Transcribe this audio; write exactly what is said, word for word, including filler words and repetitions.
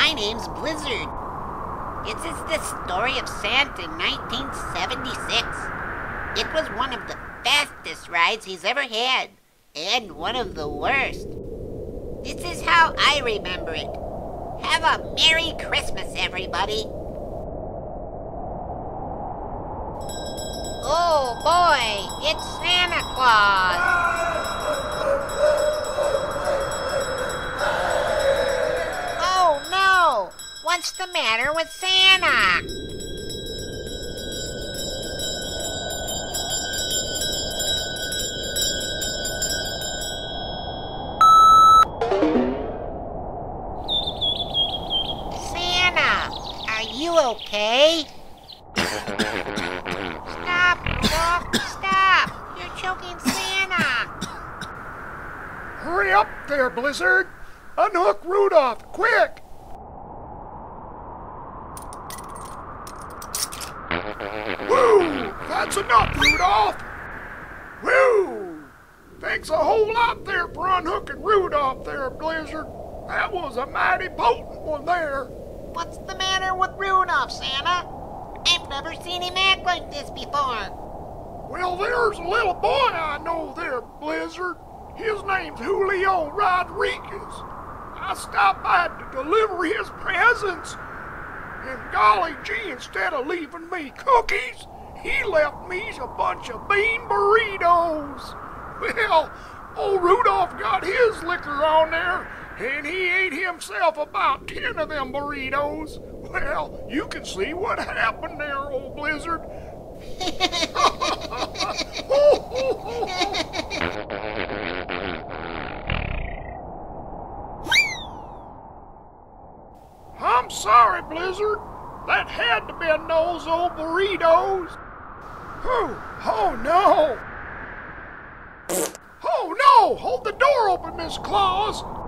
My name's Blizzard. This is the story of Santa in nineteen seventy-six. It was one of the fastest rides he's ever had, and one of the worst. This is how I remember it. Have a Merry Christmas, everybody. Oh boy, it's Santa Claus. Oh no, what's the matter with Santa? Santa, are you okay? Stop, Rudolph, stop! You're choking Santa! Hurry up there, Blizzard! Unhook Rudolph, quick! Woo! That's enough, Rudolph! Woo! Thanks a whole lot there for unhooking Rudolph there, Blizzard. That was a mighty potent one there. What's the matter with Rudolph, Santa? I've never seen him act like this before. Well, there's a little boy I know there, Blizzard. His name's Julio Rodriguez. I stopped by to deliver his presents. And golly gee, instead of leaving me cookies, he left me a bunch of bean burritos. Well, old Rudolph got his liquor on there, and he ate himself about ten of them burritos. Well, you can see what happened there, old Blizzard. I'm sorry, Blizzard. That had to be those old burritos. Whew. Oh, no. Oh, no! Hold the door open, Miss Claus.